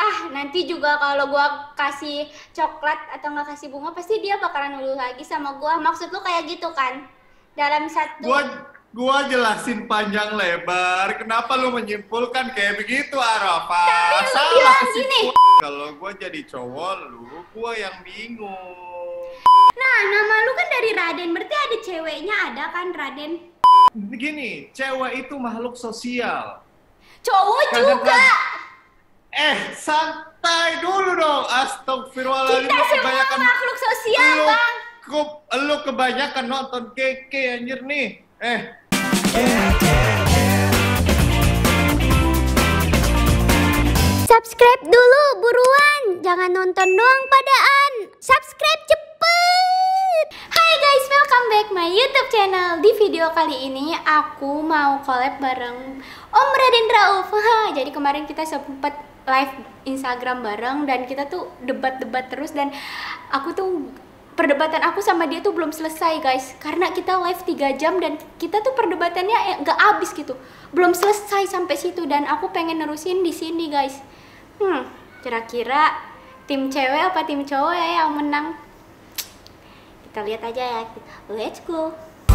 Nanti juga kalau gua kasih coklat atau nggak kasih bunga pasti dia bakalan nuluh lagi sama gua. Maksud lu kayak gitu kan? Dalam satu. Gua jelasin panjang lebar. Kenapa lu menyimpulkan kayak begitu, Tapi Arafah? lu Salah bilang gini. kesimpulan. Kalau gua jadi cowok lu, gua yang bingung. Nah, nama lu kan dari Raden, berarti ada ceweknya, ada kan Raden? Begini, cewek itu makhluk sosial. Cowok juga. Santai dulu dong. Astagfirullahaladzim. Kita Lu semua kebanyakan makhluk sosial, lu, Bang. lu kebanyakan nonton keke anjir nih. Subscribe dulu buruan, jangan nonton doang padaan. Subscribe cepet. Hai guys, welcome back my YouTube channel. Di video kali ini aku mau collab bareng Om Raden Rauf. Jadi kemarin kita sempat live Instagram bareng dan kita tuh debat-debat terus, dan aku tuh perdebatan aku sama dia tuh belum selesai guys, karena kita live 3 jam dan kita tuh perdebatannya gak habis gitu, belum selesai sampai situ, dan aku pengen nerusin di sini guys. Kira-kira tim cewek apa tim cowok ya yang menang? Kita lihat aja ya. Let's go.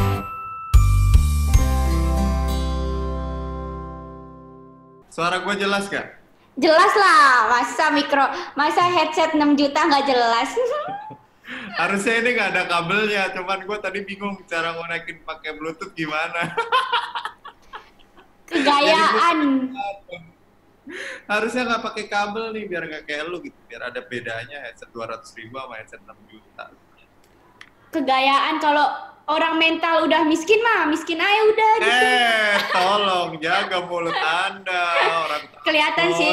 Suara gue jelas gak? Jelas lah, masa headset 6 juta nggak jelas. Harusnya ini nggak ada kabelnya, cuman gue tadi bingung cara naikin pakai Bluetooth gimana. Kegayaan. Harusnya nggak pakai kabel nih, biar nggak kayak lu gitu, biar ada bedanya headset 200.000 sama headset 6 juta. Kegayaan, kalau orang mental udah miskin mah miskin aja udah gitu. Tolong jaga mulut Anda, orang kelihatan sih.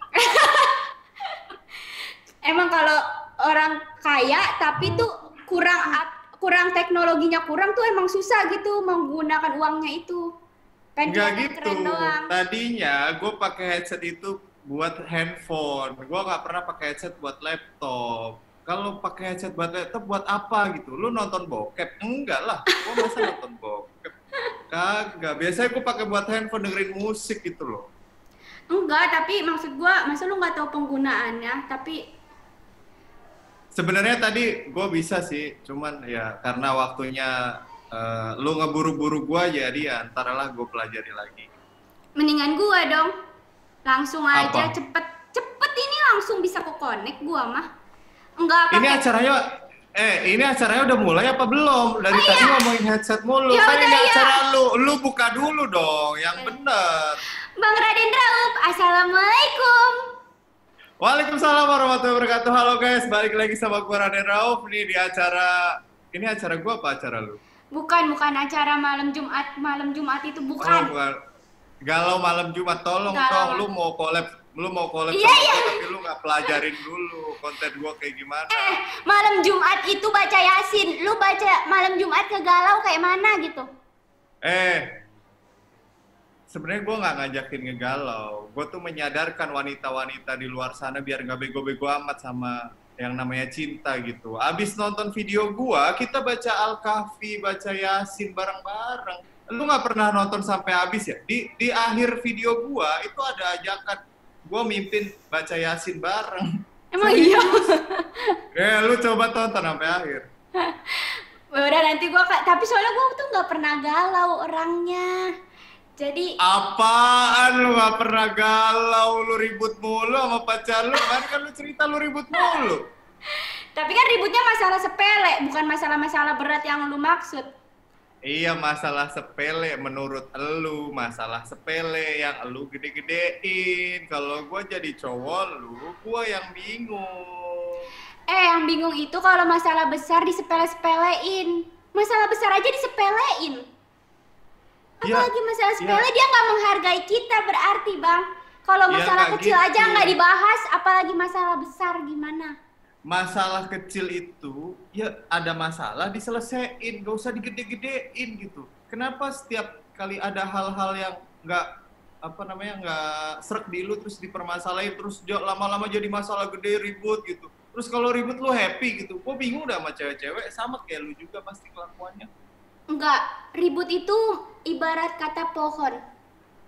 Emang kalau orang kaya tapi tuh kurang teknologinya, kurang tuh emang susah gitu menggunakan uangnya itu. Nggak gitu. Tadinya gue pakai headset itu buat handphone. Gue nggak pernah pakai headset buat laptop. Kalau pakai headset buat laptop buat apa gitu? Lu nonton bokep? Enggak lah. Gue masa nonton bokep? Kagak. Biasanya gue pakai buat handphone dengerin musik gitu loh. Enggak, tapi maksud gue, masa lu nggak tahu penggunaannya? Tapi sebenarnya tadi gue bisa sih, cuman ya karena waktunya lu ngeburu-buru gue, jadi ya antaralah gue pelajari lagi. Mendingan gue dong, langsung aja. Apa? cepet ini langsung bisa ke connect gue mah. Enggak pakai. Ini acaranya udah mulai apa belum? Dari tadi ngomongin headset mulu. Ya ini udah, acara lu buka dulu dong, yang bener. Bang Raden Rauf, assalamualaikum. Waalaikumsalam warahmatullahi wabarakatuh. Halo guys, balik lagi sama gue Raden Rauf nih di acara. Ini acara gue apa acara lu? Bukan acara malam Jumat. Malam Jumat itu bukan. Oh, bukan. Galau malam Jumat, tolong dong. Lu mau collab sama gue, tapi lu nggak pelajarin dulu konten gue kayak gimana. Malam Jumat itu baca Yasin. Lu baca malam Jumat ngegalau kayak mana gitu? Sebenarnya gue nggak ngajakin ngegalau. Gue tuh menyadarkan wanita-wanita di luar sana biar nggak bego-bego amat sama yang namanya cinta gitu. Abis nonton video gue, kita baca Al-Kahfi, baca Yasin bareng-bareng. Lu nggak pernah nonton sampai habis ya? Di akhir video gue itu ada ajakan gue mimpin baca Yasin bareng. Emang iya? Lu coba tonton sampai akhir. Udah nanti gue, tapi soalnya gue tuh nggak pernah galau orangnya. Jadi apaan lu nggak pernah galau, lu ribut mulu sama pacar lu, kan lu cerita lu ribut mulu. Tapi kan ributnya masalah sepele, bukan masalah-masalah berat yang lu maksud. Iya, masalah sepele menurut elu, masalah sepele yang elu gede-gedein. Kalau gue jadi cowok lu, gue yang bingung. Yang bingung itu kalau masalah besar disepele-sepelein. Masalah besar aja disepelein. Apalagi masalah sepele, dia nggak menghargai kita berarti bang. Kalau masalah kecil gitu aja nggak dibahas, apalagi masalah besar gimana? Masalah kecil itu ya ada masalah diselesaiin, gak usah digede-gedein gitu. Kenapa setiap kali ada hal-hal yang nggak srek di lu terus dipermasalahin, terus lama-lama jadi masalah gede, ribut gitu. Terus kalau ribut lu happy gitu. Gue bingung dah sama cewek-cewek, sama kayak lu juga pasti kelakuannya. Enggak, ribut itu ibarat kata pohon.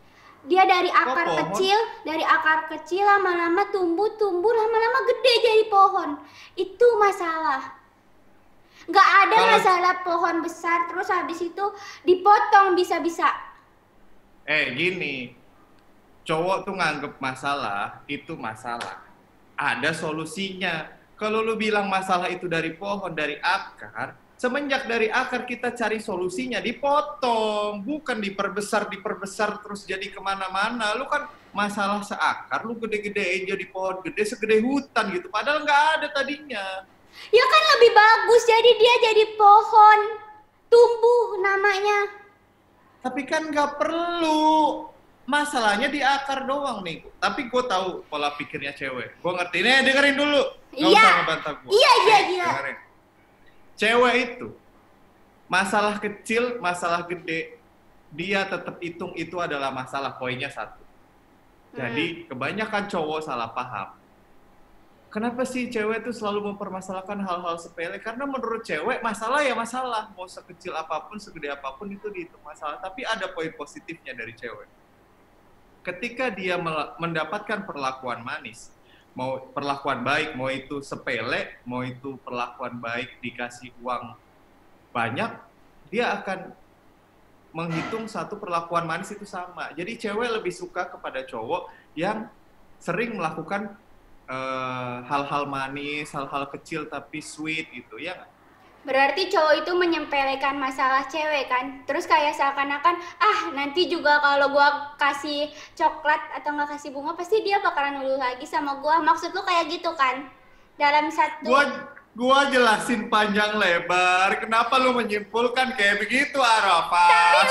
Dia dari Kok akar pohon? kecil, lama-lama tumbuh, lama-lama gede jadi pohon. Itu masalah. Nggak ada Kalau masalah pohon besar terus habis itu dipotong bisa-bisa. gini, cowok tuh nganggep masalah itu masalah. Ada solusinya. Kalau lu bilang masalah itu dari pohon, dari akar, semenjak dari akar kita cari solusinya, dipotong, bukan diperbesar terus jadi kemana-mana. Lu kan masalah seakar, lu gede-gedein jadi pohon gede segede hutan gitu. Padahal nggak ada tadinya. Ya kan lebih bagus jadi dia jadi pohon tumbuh namanya. Tapi kan nggak perlu. Masalahnya di akar doang nih. Tapi gue tahu pola pikirnya cewek. Gue ngerti. Nih dengerin dulu. Nggak Iya. usah ngebantah gue. Iya, Nih, gila. dengerin. Cewek itu masalah kecil, masalah gede, dia tetap hitung itu adalah masalah. Poinnya satu. Jadi kebanyakan cowok salah paham. Kenapa sih cewek tuh selalu mempermasalahkan hal-hal sepele? Karena menurut cewek masalah ya masalah. Mau sekecil apapun, segede apapun itu dihitung masalah. Tapi ada poin positifnya dari cewek. Ketika dia mendapatkan perlakuan manis, mau perlakuan baik, mau itu sepele, mau itu perlakuan baik dikasih uang banyak, dia akan menghitung satu perlakuan manis itu sama. Jadi cewek lebih suka kepada cowok yang sering melakukan hal-hal manis, hal-hal kecil tapi sweet gitu, ya nggak? Berarti cowok itu menyempelekan masalah cewek kan. Terus kayak seakan-akan nanti juga kalau gua kasih coklat atau nggak kasih bunga pasti dia bakalan nuluh lagi sama gua. Maksud lu kayak gitu kan? Dalam satu Gua jelasin panjang lebar. Kenapa lu menyimpulkan kayak begitu, Arafah?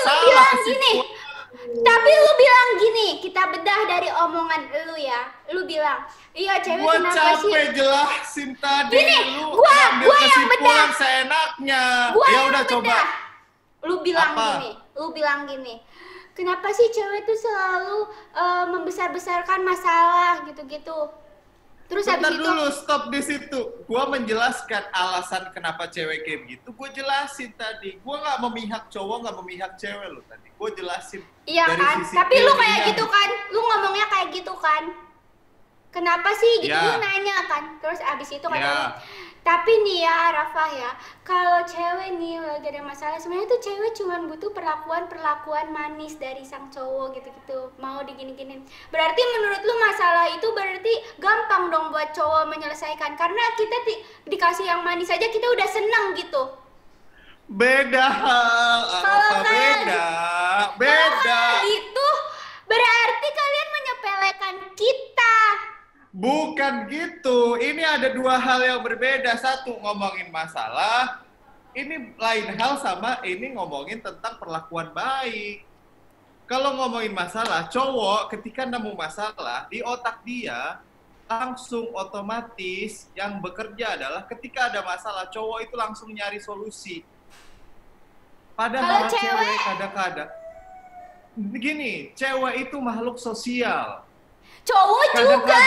Tapi lu bilang gini, kita bedah dari omongan lu ya. Lu bilang, iya cewek Gua kenapa sih? capek jelasin tadi. Gini, lu gua ngambil yang kesimpulan bedah. seenaknya. Gua Ya yang udah bedah. coba. Apa? Lu bilang gini. Kenapa sih cewek tuh selalu membesar-besarkan masalah gitu-gitu? Terus Bentar habis itu dulu, stop di situ. Gua menjelaskan alasan kenapa cewek kayak begitu. Gua jelasin tadi. Gua nggak memihak cowok, nggak memihak cewek lo tadi. Gua jelasin. iya dari kan? sisi Tapi lu kayak keinginan. gitu kan? Lu ngomongnya kayak gitu kan? Kenapa sih gitu Ya. lu nanya kan? Terus abis itu kata Ya. lu, tapi nih ya Rafa ya, kalau cewek nih lagi ada masalah, sebenarnya tuh cewek cuma butuh perlakuan manis dari sang cowok gitu-gitu, mau digini-ginin. Berarti menurut lu masalah itu berarti gampang dong buat cowok menyelesaikan, karena kita dikasih yang manis aja kita udah seneng gitu. Beda hal, Kalau beda. gitu, berarti kalian menyepelekan kita. Bukan gitu. Ini ada dua hal yang berbeda. Satu ngomongin masalah, ini lain hal sama ini ngomongin tentang perlakuan baik. Kalau ngomongin masalah, cowok ketika nemu masalah di otak dia langsung otomatis yang bekerja adalah ketika ada masalah, cowok itu langsung nyari solusi. Padahal Kalau cewek kadang-kadang begini, cewek itu makhluk sosial. Cowok juga.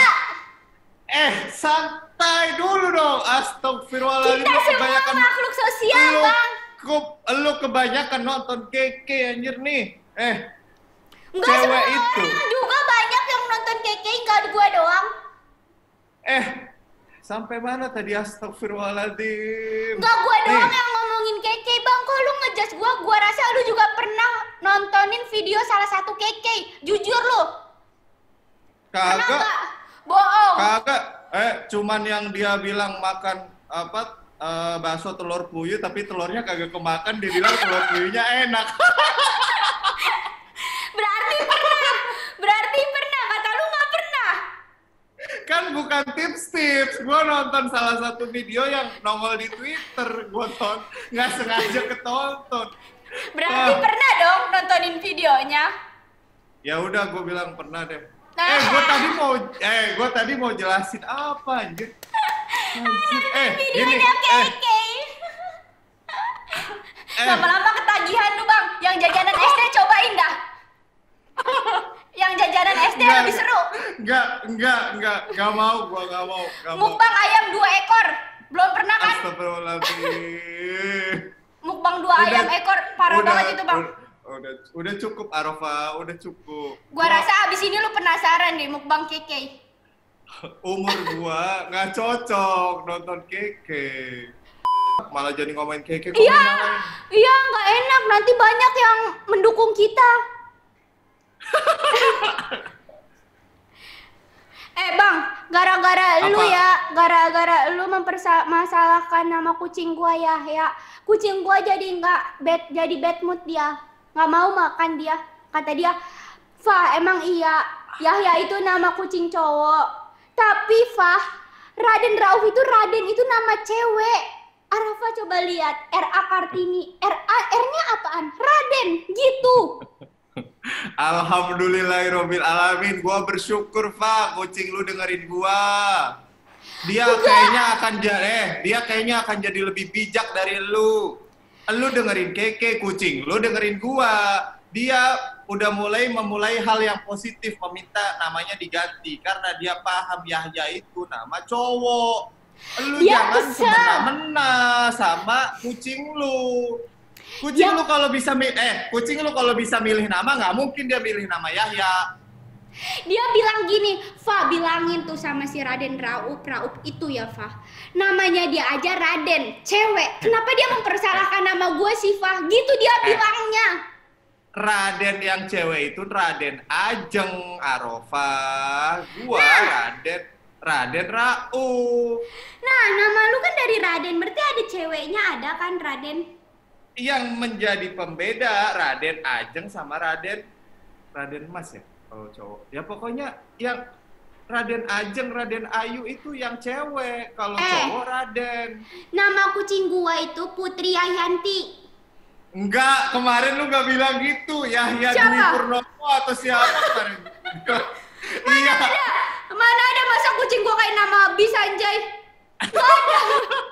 Santai dulu dong. Astagfirullahaladzim. Kita semua makhluk sosial, Bang. Lu kebanyakan nonton keke anjir nih. Enggak cewek semua itu. orang juga banyak yang nonton keke, enggak gua doang. Sampai mana tadi astagfirullahaladzim. Enggak gua doang yang ngomongin keke, Bang. Kok lu ngejudge gua rasa lu juga pernah nontonin video salah satu keke. Jujur lu. Kagak. Kenapa? Bohong. Kagak. Cuman yang dia bilang makan bakso telur puyuh tapi telurnya kagak kemakan, dia bilang telur puyuhnya enak. Berarti pernah. Kata lu nggak pernah. Kan bukan tips-tips. Gue nonton salah satu video yang nongol di Twitter. Gue nggak sengaja ketonton. Berarti pernah dong nontonin videonya. Ya udah, gue bilang pernah deh. Gue tadi mau jelasin apa anjir. Videonya keke. Lama-lama ketagihan lu, Bang. Yang jajanan SD cobain dah. Yang jajanan SD lebih seru. Enggak mau, gue nggak mau. Mukbang ayam 2 ekor. Belum pernah kan? Astagfirullahaladzim. Mukbang 2 ayam ekor. Parah banget itu, Bang. Udah cukup Arafah, udah cukup. Gua rasa abis ini lu penasaran deh mukbang Keke. Umur gua nggak cocok nonton Keke. Malah jadi ngomongin Keke. Iya, iya nggak enak. Nanti banyak yang mendukung kita. Bang, gara-gara lu mempermasalahkan nama kucing gua ya. Kucing gua jadi jadi bad mood dia. Nggak mau makan dia. Kata dia, "Fah, emang iya, Yahya itu nama kucing cowok. Tapi Fah, Raden itu nama cewek. Arafah coba lihat, R.A. Kartini. R-nya apaan? Raden, gitu." Alhamdulillahirobbil alamin. Gua bersyukur, Fa, kucing lu dengerin gua. Dia kayaknya akan jadi lebih bijak dari lu. Lu dengerin Keke, kucing lu dengerin gua. Dia udah memulai hal yang positif, meminta namanya diganti karena dia paham Yahya itu nama cowok. Lu jangan semena-mena sama kucing lu. Kucing lu kalau bisa milih nama, nggak mungkin dia milih nama Yahya. Dia bilang gini, "Fa, bilangin tuh sama si Raden Raup itu ya, Fa. Namanya dia aja Raden, cewek. Kenapa dia mempersalahkan nama gue sih, Fa?" Gitu dia bilangnya. Raden yang cewek itu Raden Ajeng, Arafah. Gua Raden Raup. Nah, nama lu kan dari Raden, berarti ada ceweknya, ada kan Raden? Yang menjadi pembeda Raden Ajeng sama Raden Mas ya, kalau cowok. Ya pokoknya yang Raden Ajeng, Raden Ayu itu yang cewek, kalau cowok Raden. Nama kucing gua itu Putri Yahyanti. Enggak, kemarin lu gak bilang gitu. Yahya Dwi Purnomo atau siapa kemarin? Iya. Mana ada masa kucing gua kayak nama Bis anjay. Gak ada.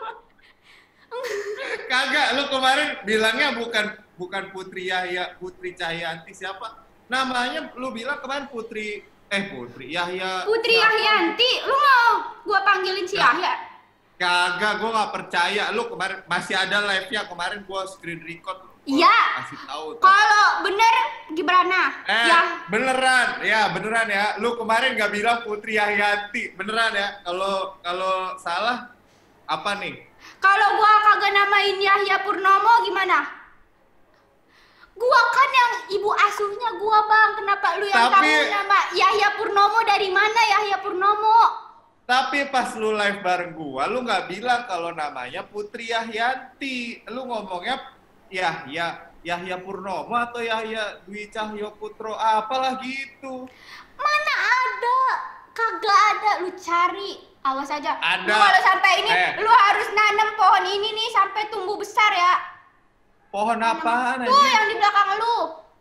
Kagak, lu kemarin bilangnya bukan Putri Yahya, Putri Cahyanti siapa? Namanya lu bilang kemarin Putri Yahya. Putri Yahyanti, lu mau gua panggilin si Yahya? Kagak, gua nggak percaya. Lu kemarin masih ada live-nya, kemarin gua screen record. Iya. Kasih tahu. Kalau bener gimana? Beneran ya. Lu kemarin nggak bilang Putri Yahyanti, beneran ya. Kalau salah apa nih? Kalau gua kagak namain Yahya Purnomo gimana? Gua kan yang ibu asuhnya gua, Bang. Kenapa lu yang tahu nama Yahya Purnomo dari mana Yahya Purnomo? Tapi pas lu live bareng gua, lu nggak bilang kalau namanya Putri Yahyanti. Lu ngomongnya Yahya Purnomo atau Yahya Dwi Cahyo Putro, apalah gitu. Mana ada? Kagak ada, lu cari. Awas aja. Ada. Lu kalau sampai ini, lu harus nanam pohon ini nih sampai tumbuh besar ya. Pohon apaan? Tuh yang di belakang lu.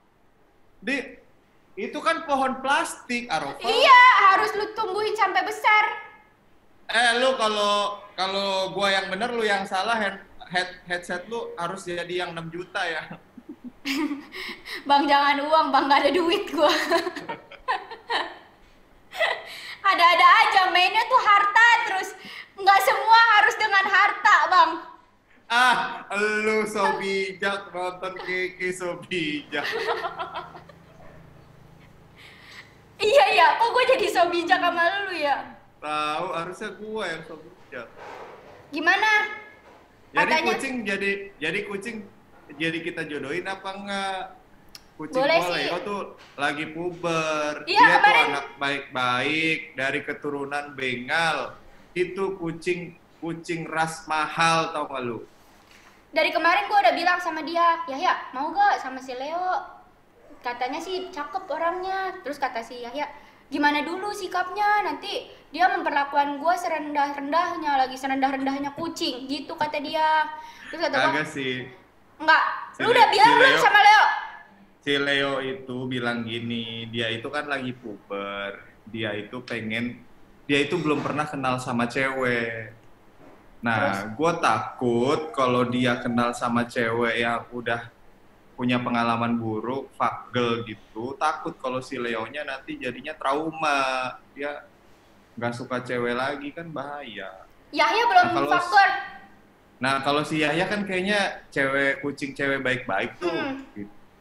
Itu kan pohon plastik, Arafah. Iya, harus lu tumbuhin sampai besar. Lu kalau gua yang bener, lu yang salah. Headset lu harus jadi yang 6 juta ya. Bang, jangan uang, Bang, gak ada duit gua. Ada-ada aja, mainnya tuh harta terus. Nggak semua harus dengan harta, Bang. Lu so bijak nonton Keke, so bijak. Iya, kok gue jadi so bijak sama lu ya? Tahu, harusnya gua yang so bijak. Gimana? Jadi kucing jadi kita jodohin apa enggak? Kucing boleh gua sih. Leo tuh lagi puber. Iya, dia kemarin... tuh anak baik-baik dari keturunan Bengal. Itu kucing ras mahal, tau gak lu? Dari kemarin gue udah bilang sama dia, Yahya mau gak sama si Leo? Katanya sih cakep orangnya. Terus kata si Yahya, gimana dulu sikapnya, nanti dia memperlakukan gue serendah-rendahnya, lagi serendah-rendahnya kucing, gitu kata dia. Terus kata gue, sih. Enggak, lu udah bilang belum sama Leo? Si Leo itu bilang gini, dia itu kan lagi puber, dia itu belum pernah kenal sama cewek. Nah, gue takut kalau dia kenal sama cewek yang udah punya pengalaman buruk, fuck girl gitu, takut kalau si Leonya nanti jadinya trauma, dia nggak suka cewek lagi, kan bahaya. Yahya belum fuck girl. Nah, kalau si Yahya kan kayaknya kucing cewek baik-baik tuh. Gitu.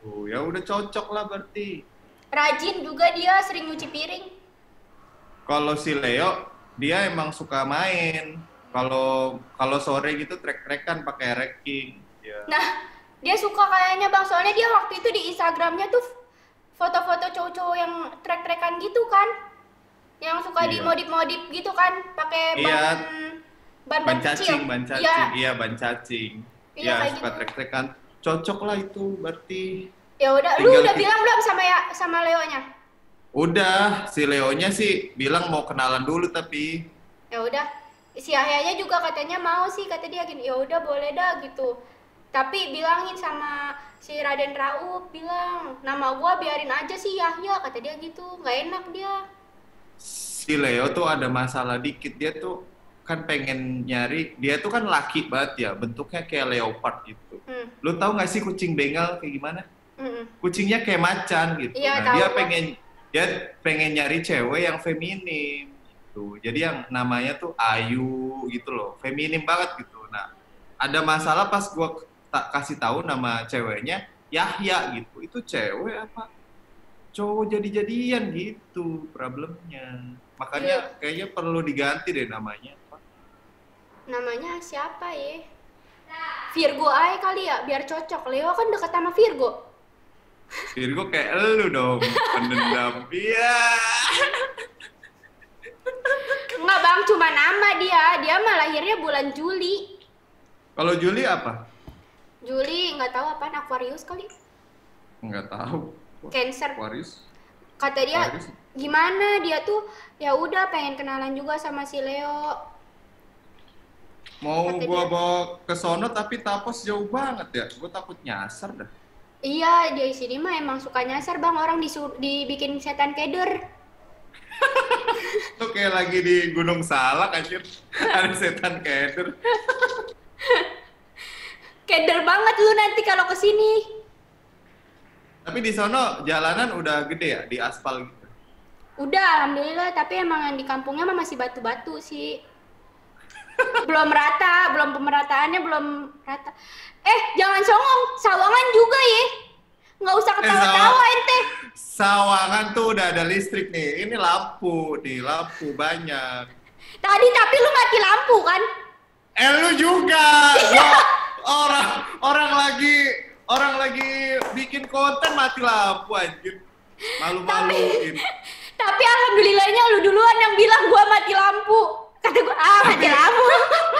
Ya udah cocok lah berarti. Rajin juga dia, sering nyuci piring. Kalau si Leo, dia emang suka main. Kalau sore gitu trek-trekan pakai ranking. Ya. Nah, dia suka kayaknya Bang, soalnya dia waktu itu di Instagramnya tuh foto-foto cowok-cowok yang trek-trekan gitu kan. Yang suka Iya. dimodif-modif gitu kan, pakai Iya. ban kecil. Ban cacing. Iya. Iya, ban cacing. Iya, Ya, kayak suka gitu. trek-trekan. Cocok lah itu berarti. Ya udah, lu Tinggal udah bilang belum sama Leonya? Udah, si Leonya sih bilang mau kenalan dulu tapi Ya udah, si Yahyanya juga katanya mau sih, kata dia gini, ya udah boleh dah gitu. Tapi bilangin sama si Raden Rauf, bilang nama gua biarin aja sih Yahya, kata dia gitu, nggak enak dia. si Leo tuh ada masalah dikit. Dia tuh kan pengen nyari, dia tuh kan laki banget ya, bentuknya kayak leopard gitu. Hmm. Lu tahu nggak sih kucing Bengal kayak gimana? Mm-mm. Kucingnya kayak macan gitu. Iya, Nah, tahu dia gua. pengen nyari cewek yang feminim gitu. Jadi yang namanya tuh Ayu gitu loh, feminim banget gitu. Nah, ada masalah pas gua tak kasih tahu nama ceweknya Yahya gitu. Itu cewek apa cowok jadi-jadian gitu problemnya. Makanya kayaknya perlu diganti deh namanya. Namanya siapa ya? Virgo aja kali ya, biar cocok. Leo kan dekat sama Virgo. Virgo kayak elu dong, pendendam. Iya. Enggak Bang, cuma nama dia. Dia mah lahirnya bulan Juli. Kalau Juli apa? Juli nggak tahu apaan, Aquarius kali. Nggak tahu. Cancer. Aquarius. Kata dia Aquarius. gimana, dia tuh ya udah pengen kenalan juga sama si Leo. Mau Kata gua dia. bawa ke sono tapi Tapos jauh banget ya. Gua takut nyasar dah. Iya, dia di sini mah emang suka nyasar Bang, orang dibikin setan keder. Tuh kayak lagi di Gunung Salak anjir. Ada setan keder. Keder banget lu nanti kalau ke sini. Tapi di sono jalanan udah gede ya, di aspal gitu. Udah, alhamdulillah, tapi emang yang di kampungnya mah masih batu-batu sih. Belum rata, belum pemerataannya belum rata. Jangan songong, Sawangan juga ya. Nggak usah ketawa-tawa ente. Sawangan tuh udah ada listrik nih. Ini lampu banyak. Tadi tapi lu mati lampu kan? Lu juga. Gua orang lagi bikin konten mati lampu anjir. Malu-maluin. Tapi alhamdulillahnya lu duluan yang bilang gua mati lampu. Kata gua, mati lampu.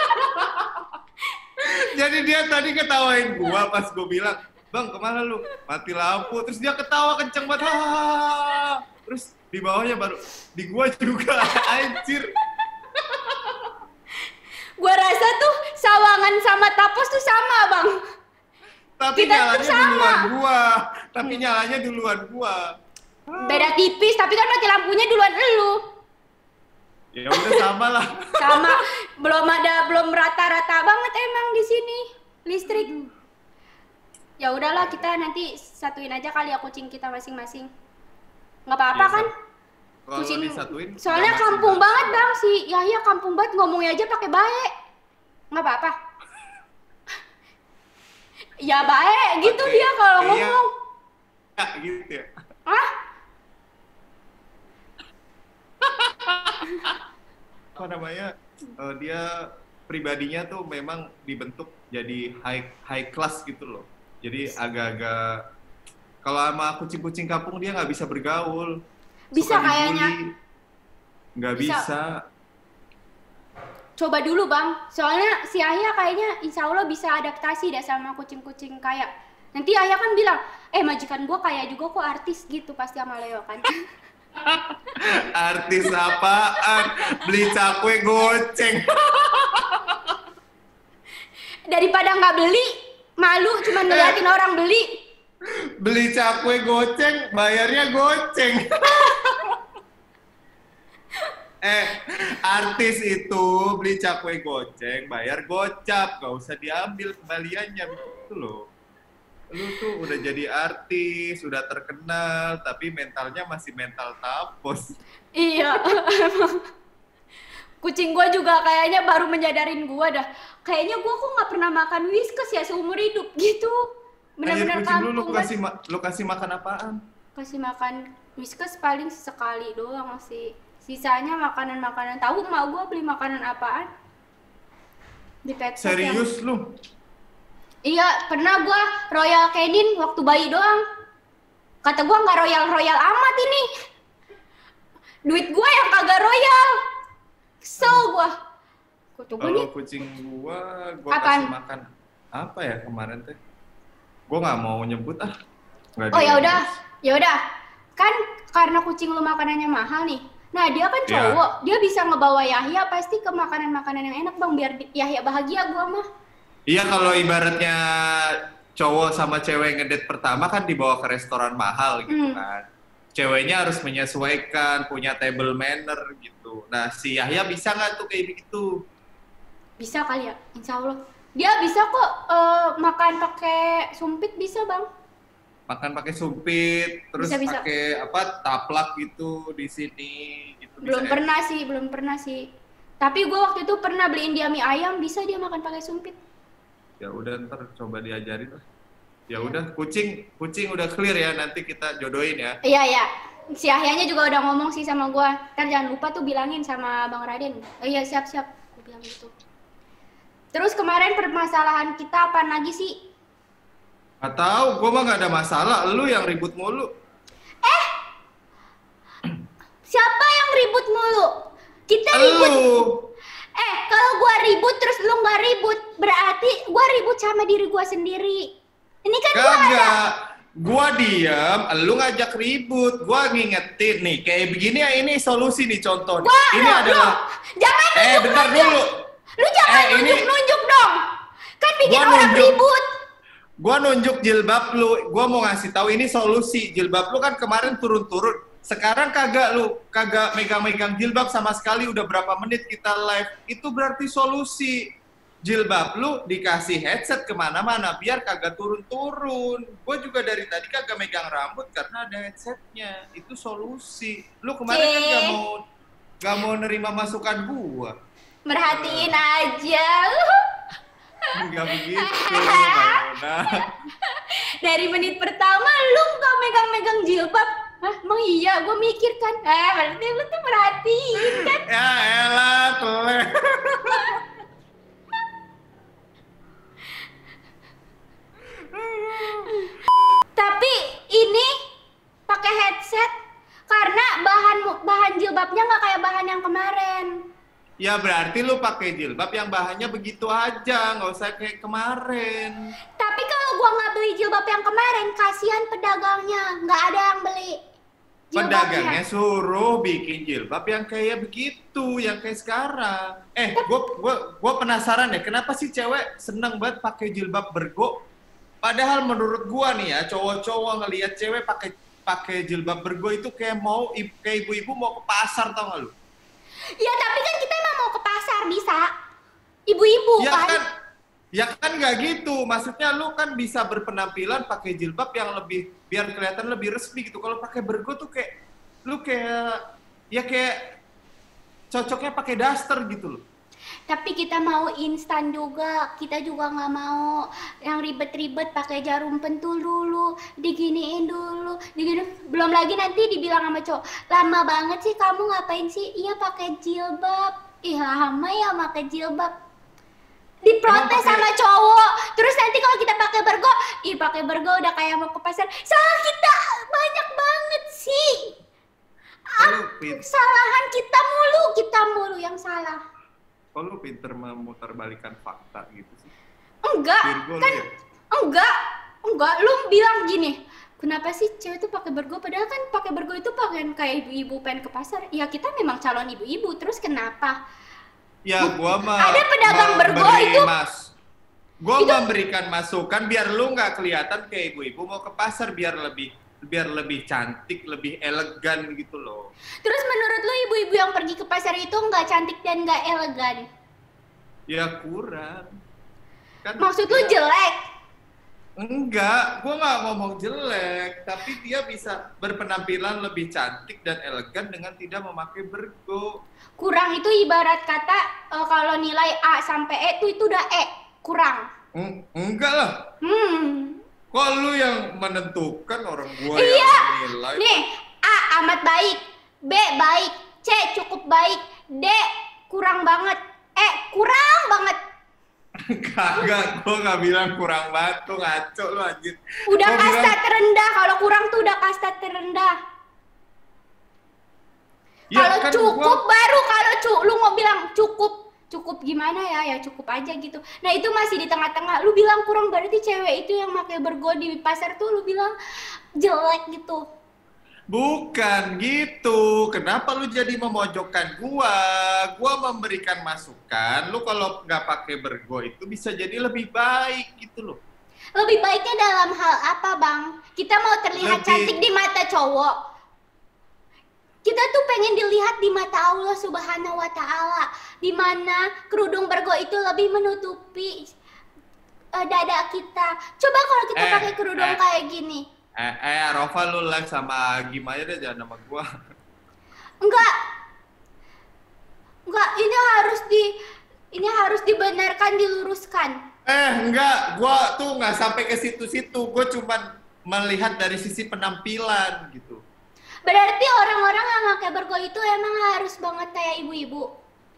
Jadi dia tadi ketawain gua pas gua bilang, "Bang, kemana lu? Mati lampu." Terus dia ketawa kenceng banget. "Hahaha." Terus di bawahnya baru di gua juga anjir. Gua rasa tuh Sawangan sama Tapos tuh sama, Bang. Tapi Kita tuh nyalanya sama. duluan gua. Tapi nyalanya duluan gua. Beda tipis, tapi kan mati lampunya duluan elu. Ya udah sama lah. Sama, belum rata-rata banget emang di sini listrik. Ya udahlah, kita nanti satuin aja kali ya kucing kita masing-masing. Nggak apa-apa Iya, kan? Kalau Kucing. disatuin, Soalnya nggak kampung maksimal. banget Bang, si Yahya kampung banget, ngomongnya aja pakai baik. Nggak apa-apa. Ya baik gitu Oke, dia kalau iya. ngomong. Ya, gitu ya. Hah? Apa namanya? Dia pribadinya tuh memang dibentuk jadi high class gitu loh. Jadi agak-agak kalau sama kucing-kucing kampung dia nggak bisa bergaul. Bisa Suka kayaknya. dibully. Nggak Bisa. bisa. Coba dulu Bang, soalnya si Yahya kayaknya insya Allah bisa adaptasi deh sama kucing-kucing kaya. Nanti Yahya kan bilang, majikan gua kaya juga kok, artis gitu pasti sama Leo kan. Artis apaan? Beli cakwe goceng. Daripada nggak beli, malu cuma ngeliatin orang beli. Beli cakwe goceng, bayarnya goceng. Artis itu beli cakwe goceng, bayar gocap, gak usah diambil kembaliannya begitu loh. Lu tuh udah jadi artis, udah terkenal, tapi mentalnya masih mental tapos. Iya, emang. Kucing gua juga kayaknya baru menyadarin gua dah. Kayaknya gua kok nggak pernah makan Whiskas ya seumur hidup gitu. Anjir, Bener-bener kucing lu kampung banget. lu kasih makan apaan? Kasih makan Whiskas paling sekali doang sih. Sisanya makanan-makanan. Tahu emak gue beli makanan apaan? Di pet shop yang... Serius lu? Iya, pernah gue Royal Canin waktu bayi doang. Kata gue nggak royal amat ini. Duit gue yang kagak royal. Kesel gue. Kalau kucing gua Apaan? kasih makan apa ya kemarin teh? Gua nggak mau nyebut ah. Nggak Oh ya di- udah. Kan karena kucing lu makanannya mahal nih. Nah dia kan Iya. cowok, dia bisa ngebawa Yahya pasti ke makanan-makanan yang enak bang, biar Yahya bahagia gua mah. Iya, kalau ibaratnya cowok sama cewek ngedate pertama kan dibawa ke restoran mahal gitu kan. Ceweknya harus menyesuaikan, punya table manner gitu. Nah si Yahya bisa nggak tuh kayak begitu? Bisa kali ya, insya Allah. Dia bisa kok makan pakai sumpit bisa bang. Makan pakai sumpit, terus Bisa. pakai apa taplak gitu di sini gitu. Belum bisa pernah sih. Tapi gua waktu itu pernah beliin dia mie ayam, bisa dia makan pakai sumpit. Ya udah ntar coba diajarin lah. Ya udah kucing udah clear ya, nanti kita jodohin ya. Iya. Si Yahyanya juga udah ngomong sih sama gua. Ntar jangan lupa tuh bilangin sama Bang Raden. Iya siap. Gua bilang gitu. Terus kemarin permasalahan kita apa lagi sih? Gak tahu, gue mah gak ada masalah. Lu yang ribut mulu. Siapa yang ribut mulu? Kita ribut. Lu. Kalau gua ribut terus lu nggak ribut, berarti gua ribut sama diri gua sendiri. Ini kan gua ada. Kagak. Gua diam, lu ngajak ribut. Gua ngingetin nih, kayak begini ya, ini solusi nih contoh. Ini adalah. Jangan Bentar dulu. Lu jangan ini nunjuk dong. Kan bikin Gua orang nunjuk. ribut. Gua nunjuk jilbab lu. Gua mau ngasih tahu ini solusi. Jilbab lu kan kemarin turun-turun. Sekarang kagak megang-megang jilbab sama sekali. Udah berapa menit kita live. Itu berarti solusi. Jilbab lu dikasih headset kemana-mana biar kagak turun-turun. Gue juga dari tadi kagak megang rambut karena ada headsetnya. Itu solusi. Lu kemarin kan gak mau nerima masukan gua. Merhatiin aja. Enggak begitu, Mona. Dari menit pertama lu nggak megang-megang jilbab. Hah, emang iya, gue mikir kan. Berarti lu tuh merhatiin kan. Ya elah, teleh. Tapi ini pakai headset karena bahan jilbabnya nggak kayak bahan yang kemarin. Ya berarti lu pakai jilbab yang bahannya begitu aja, nggak usah kayak kemarin. Tapi kalau gua nggak beli jilbab yang kemarin, kasihan pedagangnya, nggak ada yang beli jilbabnya. Pedagangnya suruh bikin jilbab yang kayak begitu, yang kayak sekarang. Gua penasaran deh, kenapa sih cewek seneng banget pakai jilbab bergo? Padahal menurut gua nih ya, cowok-cowok ngelihat cewek pakai jilbab bergo itu kayak kayak ibu-ibu mau ke pasar, tau gak lu? Ya tapi kan kita emang mau ke pasar bisa. Ibu-ibu Ya kan. Ya kan nggak gitu. Maksudnya lu kan bisa berpenampilan pakai jilbab yang lebih biar kelihatan lebih resmi gitu. Kalau pakai bergo tuh kayak lu kayak cocoknya pakai daster gitu loh. Tapi kita mau instan juga. Kita juga nggak mau yang ribet-ribet pakai jarum pentul dulu, diginiin dulu, belum lagi nanti dibilang sama cowok, lama banget sih kamu ngapain sih? Iya pakai jilbab. Ih lama ya pakai jilbab. Diprotes sama cowok. Terus nanti kalau kita pakai bergo, ih pakai bergo udah kayak mau ke pasar. Salah kita banyak banget sih. Kesalahan kita mulu yang salah. Kok lu pinter memutarbalikkan fakta gitu sih? Enggak, Virgo kan lu ya? enggak. Lu bilang gini, kenapa sih cewek tuh pakai bergo? Padahal kan pakai bergo itu pakaian kayak ibu-ibu pengen ke pasar. Ya kita memang calon ibu-ibu. Terus kenapa? Ya gua mah Ada pedagang bergo itu. Gua memberikan masukan biar lu nggak kelihatan kayak ibu-ibu mau ke pasar, biar lebih cantik, lebih elegan gitu loh. Terus menurut lu ibu-ibu yang pergi ke pasar itu nggak cantik dan nggak elegan? Ya kurang. Kan Maksud lu jelek? Enggak, gua nggak ngomong jelek, tapi dia bisa berpenampilan lebih cantik dan elegan dengan tidak memakai bergo. Kurang itu ibarat kata kalau nilai A sampai E itu udah E, kurang. Enggak lah. Kok lu yang menentukan, orang gua Iya. yang menilai? Nih, A amat baik, B baik, C cukup baik, D kurang banget, E kurang banget. Kagak, gua nggak bilang kurang batu, ngaco lu anjir. Udah Gua kasta bilang, terendah, kalau kurang tuh udah kasta terendah. ya Kalau kan cukup gua, baru kalau lu mau bilang cukup gimana ya cukup aja gitu. Nah itu masih di tengah-tengah. Lu bilang kurang berarti cewek itu yang pakai bergo di pasar tuh lu bilang jelek gitu. bukan gitu. Kenapa lu jadi memojokkan gua? Gua memberikan masukan. Lu kalau nggak pakai bergo itu bisa jadi lebih baik gitu loh. Lebih baiknya dalam hal apa bang? Kita mau terlihat cantik di mata cowok. Kita tuh pengen dilihat di mata Allah Subhanahu wa Ta'ala, di mana kerudung bergo itu lebih menutupi dada kita. Coba kalau kita pakai kerudung kayak gini. Arova lu like sama gimana deh, jangan sama gua. Enggak, ini harus dibenarkan, diluruskan. Enggak, gua tuh nggak sampai ke situ-situ. Gua cuman melihat dari sisi penampilan gitu. Berarti orang-orang yang pakai bergo itu emang harus banget kayak ibu-ibu.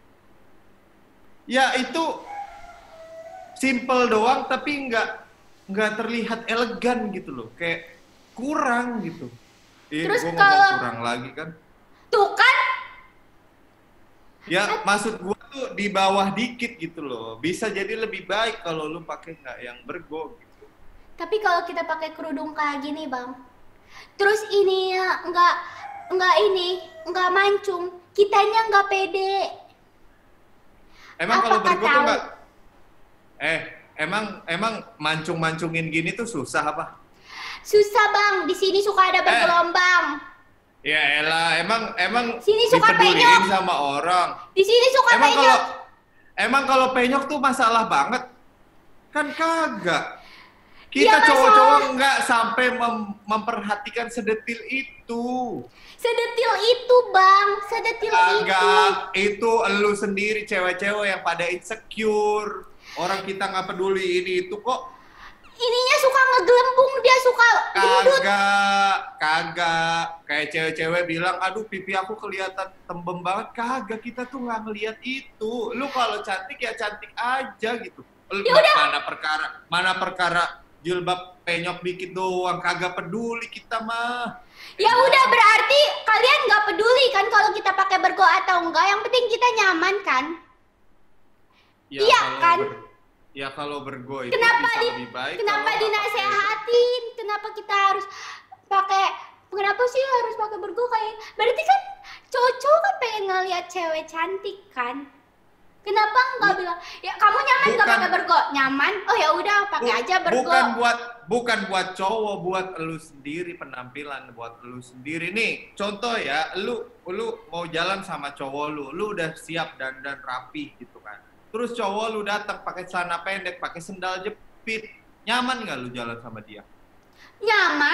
Ya itu simple doang, tapi nggak terlihat elegan gitu loh, kayak kurang gitu. Terus gua kalau ngomong kurang lagi kan? tuh kan, Ya maksud gua tuh di bawah dikit gitu loh. Bisa jadi lebih baik kalau lu pakai nggak yang bergo gitu. tapi kalau kita pakai kerudung kayak gini bang, terus ini ya nggak mancung, kitanya nggak pede. Emang kalau Apakah bergo tuh tahu? nggak? Emang mancung-mancungin gini tuh susah apa? Susah bang, di sini suka ada bergelombang. Ya elah, emang Sini suka dipeduliin penyok. sama orang. Di sini suka penyok. Emang kalau penyok tuh masalah banget? Kan kagak. Iya, Kita cowok-cowok masalah. nggak sampai memperhatikan sedetil itu. Sedetil itu bang, sedetil itu. Kagak, itu elu sendiri cewek-cewek yang pada insecure. Orang kita nggak peduli ini itu kok. Ininya suka ngegelembung, dia suka gendut. Kagak. Kayak cewek-cewek bilang, aduh pipi aku kelihatan tembem banget. Kagak, kita tuh nggak ngeliat itu. Lu kalau cantik ya cantik aja gitu. Ya udah. Mana perkara jilbab penyok dikit doang, kagak peduli kita mah. Ya udah, berarti kalian nggak peduli kan kalau kita pakai bergo atau enggak. Yang penting kita nyaman kan? Ya, Iya kan? Ya kalau bergo itu Kenapa bisa lebih baik. kenapa kalau nggak dinasehatin? Kenapa kita harus pakai? Kenapa sih harus pakai bergo kayak? Berarti kan cowok-cowok kan pengen ngeliat cewek cantik kan? Kenapa nggak bilang? Ya kamu nyaman nggak Bukan. pakai bergo? Nyaman? Oh ya udah pakai aja bergo. Bukan buat cowok, buat elu sendiri, penampilan buat elu sendiri. Nih, contoh ya, lu mau jalan sama cowok lu udah siap dandan rapi gitu kan. Terus cowok lu datang pakai celana pendek, pakai sendal jepit. Nyaman nggak lu jalan sama dia? Nyaman?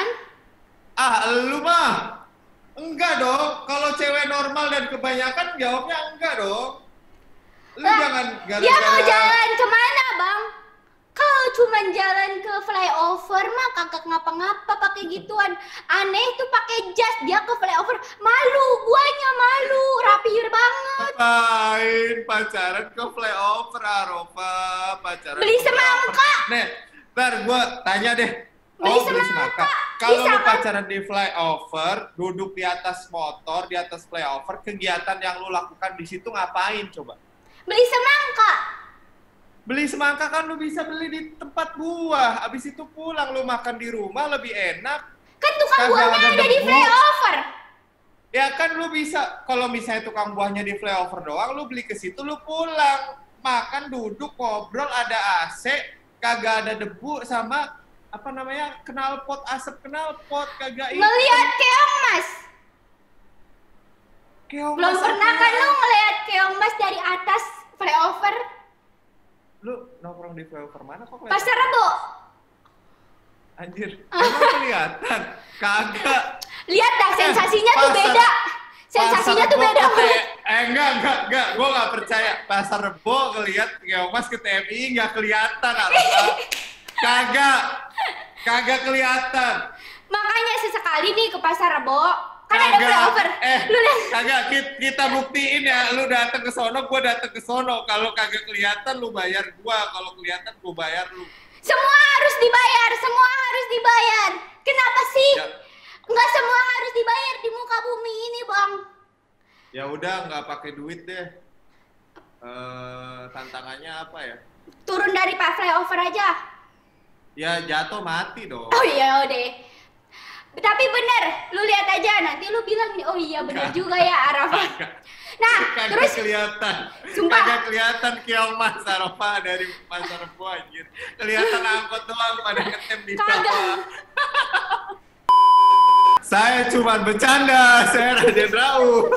Lu mah enggak dong. Kalau cewek normal dan kebanyakan jawabnya enggak dong. Lu Lah, jangan dia mau gara-gara jalan kemana bang? Kalau cuma jalan ke flyover mah kagak ngapa-ngapa pakai gituan. Aneh tuh pakai jas, dia ke flyover malu, guanya malu, rapi banget. ngapain pacaran ke flyover, Arova? Pacaran Beli ke flyover. semangka. Nih, ntar gue tanya deh. Beli Beli semangka. Kalau Bisa lu kan? pacaran di flyover, duduk di atas motor, di atas flyover, kegiatan yang lu lakukan di situ ngapain coba? Beli semangka. Beli semangka kan lu bisa beli di tempat buah. Abis itu pulang lu makan di rumah lebih enak. Kan tukang Kagak buahnya ada ada di debu. flyover. Ya kan lu bisa, kalau misalnya tukang buahnya di flyover doang, lu beli ke situ, lu pulang. Makan, duduk, ngobrol, ada AC, kagak ada debu sama, apa namanya, knalpot, asap knalpot, kagak itu. Ngeliat keong mas. Keong Belum mas pernah apa? kan lu ngeliat keong mas dari atas flyover? Lu nongkrong di flyover mana kok kelihatan? Pasar Rebo. Anjir, emang kelihatan? Kagak. Lihat dah sensasinya tuh Pasar- beda. Sensasinya Pasar tuh Rebo beda ke banget. enggak, gue nggak percaya. Pasar Rebo ngelihat keong mas ke TMI nggak kelihatan, Arfa. Kagak. Kagak kelihatan. Makanya sesekali nih ke pasar Rebo. Kan ada flyover. Lu lihat. Kagak, kita buktiin ya. Lu datang ke sono, gua datang ke sono. Kalau kagak kelihatan, lu bayar gua. Kalau kelihatan, gua bayar lu. Semua harus dibayar, semua harus dibayar. Kenapa sih? Ya. Nggak semua harus dibayar di muka bumi ini, Bang. Ya udah, nggak pakai duit deh. Tantangannya apa ya? Turun dari Pak flyover aja. Ya jatuh mati dong. Oh iya udah. Tapi bener, lu lihat aja nanti lu bilang nih, oh iya bener juga ya Arafah. Nah, Kagak terus kelihatan. Sumpah. Kagak kelihatan kiong Mas Arafah dari pasar Rebo anjir. Kelihatan angkot doang pada ngetem di bawah. Kagak. Saya cuma bercanda, saya Raden Rauf.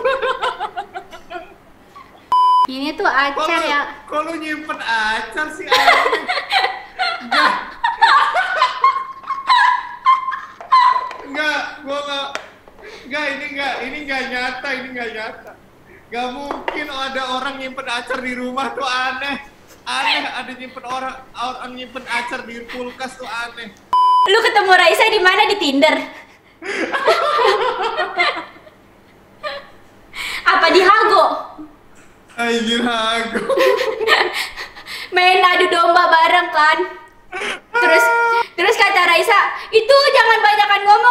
Ini tuh acar ya. Kok lu nyimpen acar sih anjing? Ini nggak nyata. Nggak mungkin ada orang nyimpen acar di rumah tuh aneh. Ada nyimpen orang nyimpen acar di kulkas tuh aneh. Lu ketemu Raisa di mana, di Tinder? Apa di Hago? Anjir Hago. Main adu domba bareng kan? Terus kata Raisa, itu jangan banyakan ngomong,